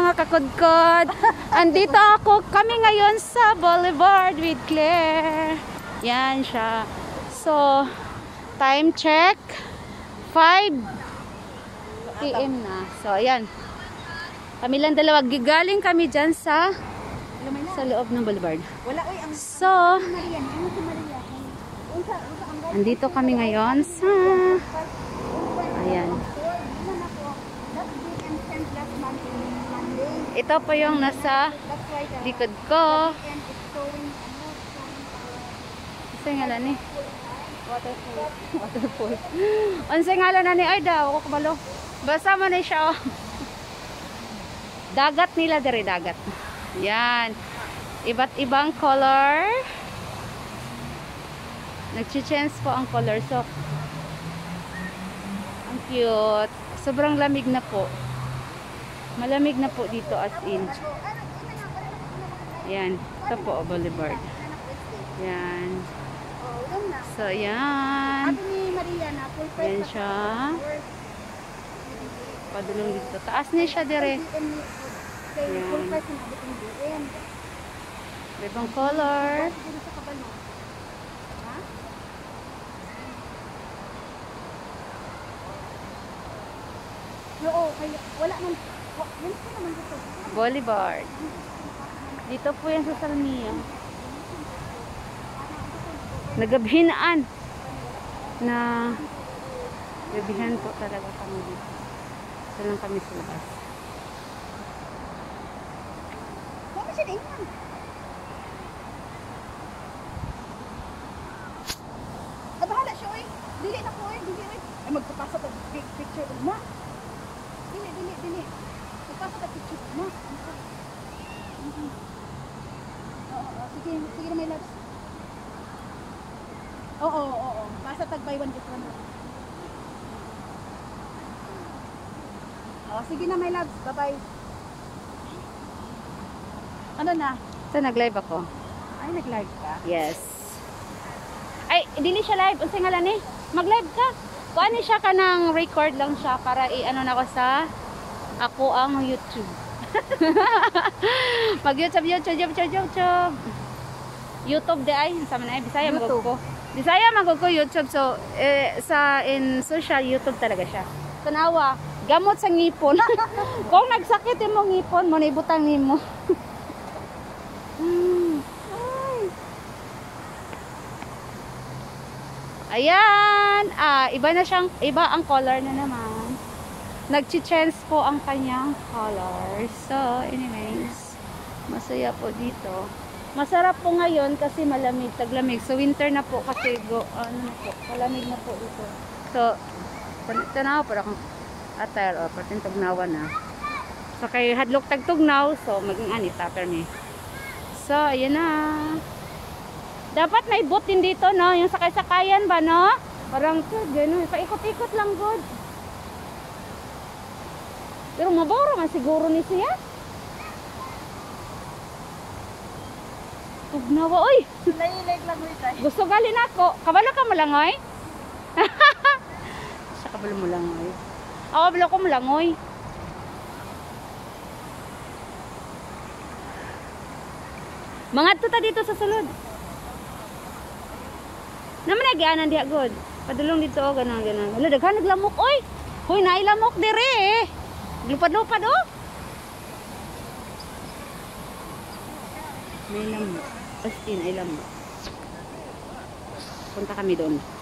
mga kakudkod. Andito kami ngayon sa boulevard with Claire. Yan siya. So, time check. 5 PM na. So, ayan. Kami lang dalawa. Gigaling kami dyan sa loob ng boulevard. So, andito kami ngayon sa ayan. Ito po yung nasa likod ko. Kasi ngalan ni waterfall. Unsa ngalan na ni ay daw ako kabalo. Basta man na siya. Dagat nila dire dagat. Yan. Iba't ibang color. Nag-change po ang color. So, ang cute. Sobrang lamig na po. Malamig na po dito as in. Yan. Ito po, boulevard. Yan. So, yan. Yan siya. Padulong dito. Taas niya siya dire. Yan. Ibang color. Boulevard. Dito po yan sa salmiya. Nagabhinaan na gabihan po talaga kami dito. Ito lang kami sa labas. Bahala siya oy. Dili na ko oy, dili oy. Ay magpapasa tag picture mo. Dili. Magpapasa tag picture mo. Sige na may labs. Oo. Pasa tag buy one get one. Sige na may labs. Bye-bye. Ano na? So, nag-live ako. Ay, nag-live ka? Yes. Ay, dili siya live. Unsay ngalan ni? Mag-live ka. Kuan ni siya kanang record lang siya para i-ano na ko sa ako ang YouTube. YouTube di ay sa man ay Bisaya magud ko. Bisaya magud ko YouTube. So sa in social YouTube talaga siya. Tanawa, gamot sa ngipon. Kung nagsakit imong ngipon mo naibutang nimo. Ayan, iba ang color na naman. Nag-change po ang kanyang color. So, anyways, masaya po dito. Masarap po ngayon kasi malamig, taglamig. So, winter na po kasi malamig na po dito. So, tanaw po akong attire o patin tugnawan na. So, kay hadlok tagtugnaw, so maging ani tapper ni. So, ayan na. Dapat may boat din dito, no? Yung sakay-sakayan ba, no? Parang gano'n. Paikot-ikot lang, good. Pero maboro man siguro ni siya. Tugnawa, oy! Layilig lang mo ito. Gusto gali na ako. Kabalo ka mo lang, oy? Siya kabalo mo lang, oy. Ako, kabalo ko mo lang, oy. Mga tuta dito sa sulod. Naman nagyanan diha god. Padulong dito o ganang. Wala daghan naglamok oy. Hoy nailamok dire eh. Lupad-lupad oh. May lamok. As in ay lamok. Punta kami doon.